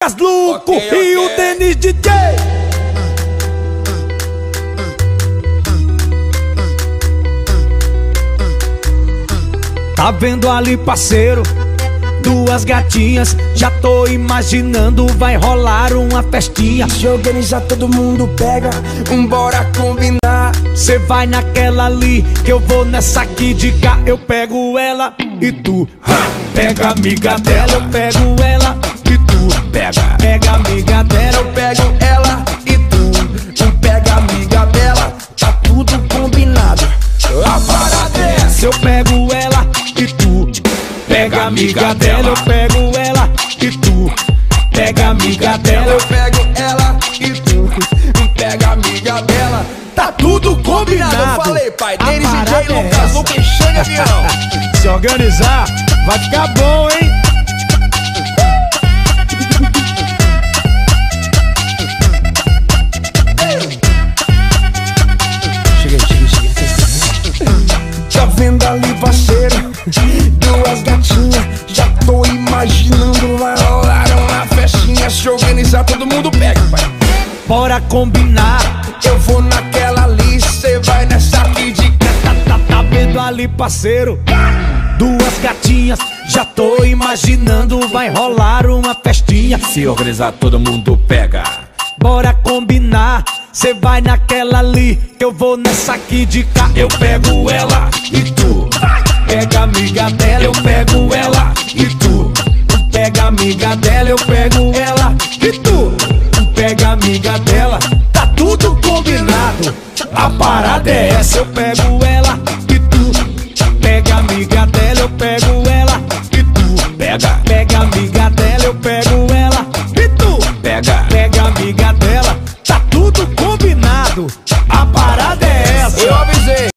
Luco e o Denis DJ. Tá vendo ali, parceiro? Duas gatinhas, já tô imaginando, vai rolar uma festinha. Se organizar, todo mundo pega, bora combinar. Cê vai naquela ali, que eu vou nessa aqui de cá. Eu pego ela e tu pega a amiga dela. Eu pego ela e tu pega a amiga dela. Eu pego ela e tu pega a amiga dela. Tá tudo combinado, a parada é essa. Eu pego ela e tu pega a amiga dela. Eu pego ela e tu pega a amiga dela. Eu pego ela e tu pega a amiga dela. Tá tudo combinado. Eu falei, pai, Denis DJ, Lucas, Luca e Xande Avião. Se organizar, vai ficar bom, hein? Tá vendo ali, parceiro? Duas gatinhas, já tô imaginando, vai rolar uma festinha. Se organizar, todo mundo pega, pai. Bora combinar. Eu vou naquela ali, cê vai nessa aqui de cá. Tá vendo ali, parceiro? Duas gatinhas, já tô imaginando, vai rolar uma festinha. Se organizar, todo mundo pega. Bora combinar. Cê vai naquela ali, que eu vou nessa aqui de cá. Eu pego ela e tu pega a amiga dela. Eu pego ela e tu pega a amiga dela. Eu pego ela e tu pega a amiga dela. Tá tudo combinado, a parada é essa. Eu pego ela e tu pega a amiga dela. Eu pego ela e tu pega a amiga dela. Eu pego ela e tu pega a amiga dela. Tá tudo combinado, a parada é essa. Eu avisei,